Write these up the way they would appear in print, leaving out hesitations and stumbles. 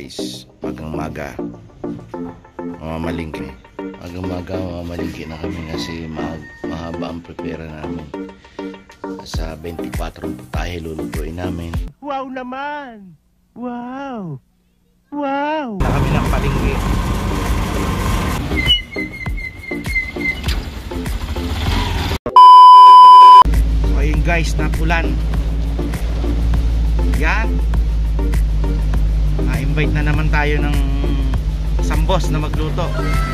guys, magang-maga mamamalingki. Magang-maga mamamalingki na kami kasi mahaba ang prepare namin. Sa 24 putahe lulutuin namin. Wow naman! Wow! Wow! Na kami ng palingki. So ayun guys, napulan. Yan. Na-invite na naman tayo ng isang boss na magluto.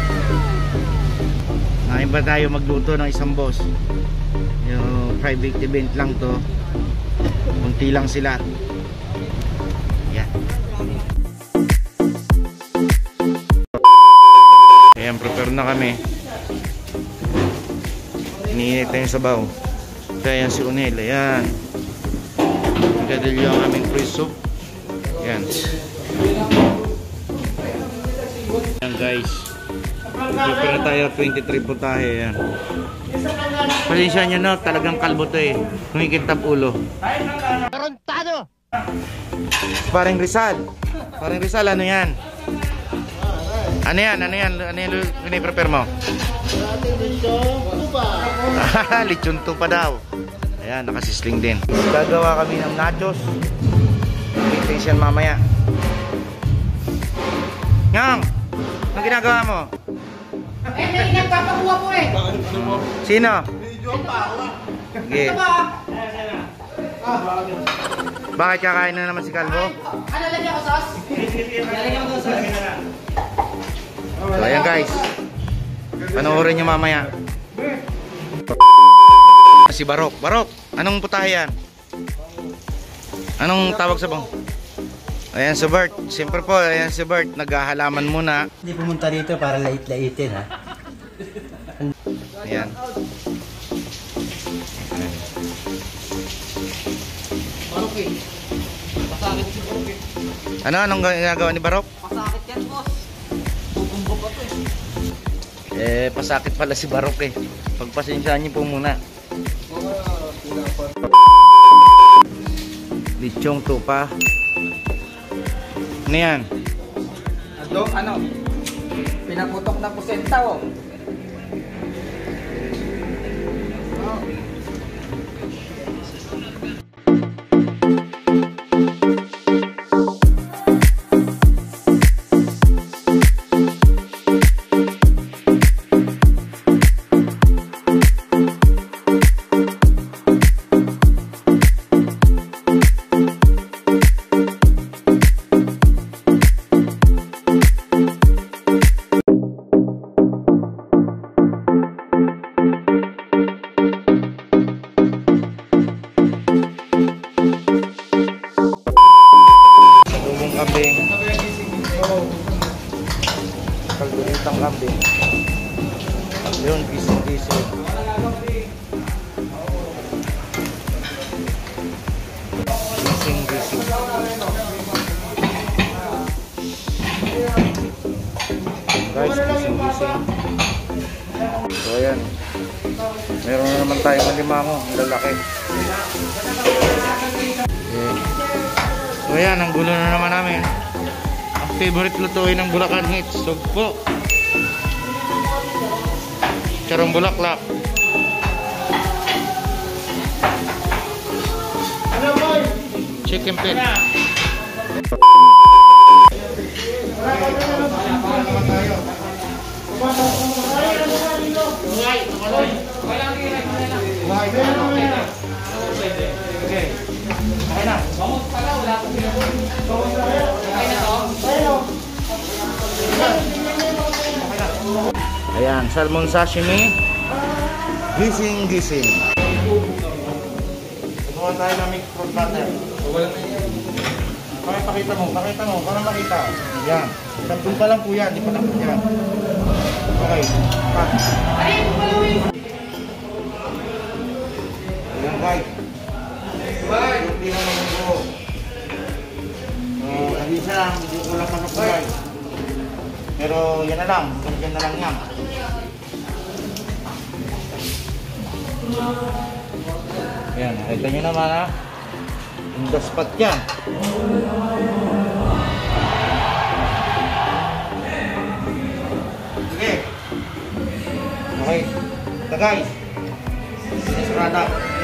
Na-invite tayo magluto ng isang boss. Yung private event lang to. Kunti lang sila. Yan. Ayan, prepare na kami. Iniinit na yung sabaw. Kaya yan si Unel. Ayan. Gadilyo ang aming fresh soup. Yan. Yan guys. Prepare na tayo 23 putahe. Yan. Pasensya nyo no, talagang kalbo to eh. Kumikintab ulo. Tarantado! Parang Rizal. Parang Rizal, ano yan? Ano yan? Ano yan? Ano yan piniprepare mo? Lechon tupa daw. Ayan, nakasisling din. Gagawa kami ng nachos. Intention mamaya. Nyang! Anong ginagawa mo? May nagpapakuha po eh. Sino? Okay. Bakit kakain na naman si Calvo? Ano lagyan ko sauce? Lagyan ko sauce. So ayan guys, panoorin nyo mamaya. Si Barok. Barok, anong putahe yan? Anong tawag sa bang? Ayan si Bert. Siyempre po, ayan si Bert. Naghahalaman muna. Hindi pumunta dito para lait-laitin ha. Ayan. Barok eh. Pasakit si Barok eh. Anong ginagawa ni Barok? Pasakit yan boss. Bubumbo pa to eh. Pasakit pala si Barok eh. Pagpasensyaan niyo po muna. Lechong tupa. Ano yan? Ano? Pinaputok na pusenta oh. Kambing. Kalduritang kambing. Yun, gising-gising. Gising-gising. Guys, gising-gising. So ayan. Meron na naman tayong alimango. Ang lalaki. Okay. So ayan, ang gulo na naman namin. Ang favorite lutuin ng Bulacan Hits, sugpo. Charong bulaklak. Chicken pit. Okay na. Bangus pala, wala akong pinabot. Okay na to? Ayan, salmon sashimi. Gising-gising. Gumawa tayo ng mixed fruit butter. Pakita mo, para makita. Yan. Sampun pa lang po yan, di pa lang po yan. Okay. Ayan guys. Hindi na mag-go. Isa lang, hindi ko lang manok guys. Pero yan na lang, ganyan na lang yan. Ayan, nakita nyo naman ha. Yung daspat yan. Okay. Ito guys. Sinisarada.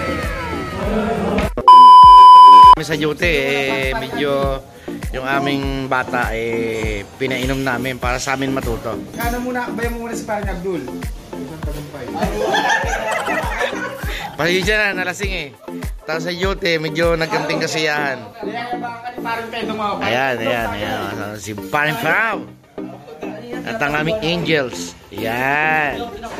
Kami sa duty medyo yung aming bata pinainom namin para sa amin matuto. Kano muna, bayan mo muna si Parang Abdul. Pasensya na, nalasing Tapos sa duty, medyo nagkanting kasiyahan. Ayan. Si Parang Pao. At ang aming angels. Ayan.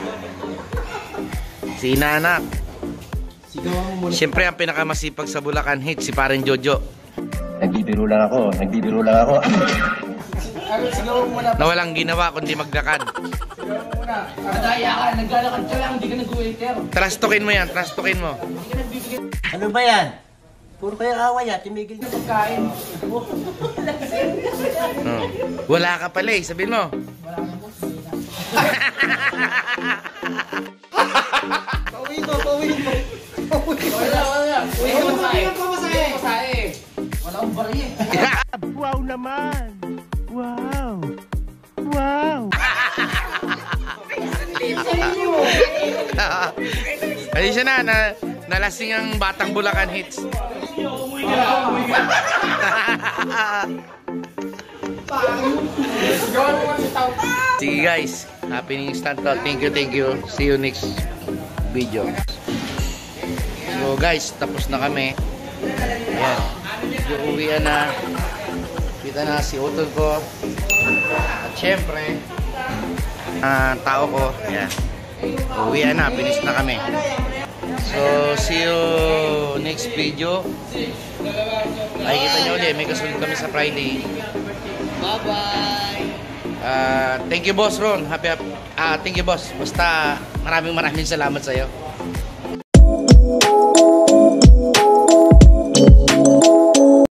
Si Inanak. Siyempre ang pinakamasipag sa Bulacan Hits, si Parang Jojo. Nagbibiro lang ako. Na walang ginawa kundi magdakad. Madaya ka, naglalakad ka lang, hindi ka nag-waiter. Trastukin mo yan, trastukin mo. Ano ba yan? Puro kayo away timigil na. Pagkain. Wala ka pala sabihin mo. Pauwiin mo. Wala. Uy, pamasahe. Wala akong bari Wow naman! Wow! Wow! Ay siya nalasing ang batang Bulacan Hits. Sige guys, happy New Instant Thought. Thank you. See you next video. So guys, tapos na kami. Ayan, uwian na. Kita na si utol ko. At syempre tao ko. Ayan, uwian na, finish na kami. So see you next video. Ay, kita nyo ulit, may kasunod kami sa Friday. Bye-bye. Thank you boss Ron. Thank you boss. Basta maraming salamat sa iyo.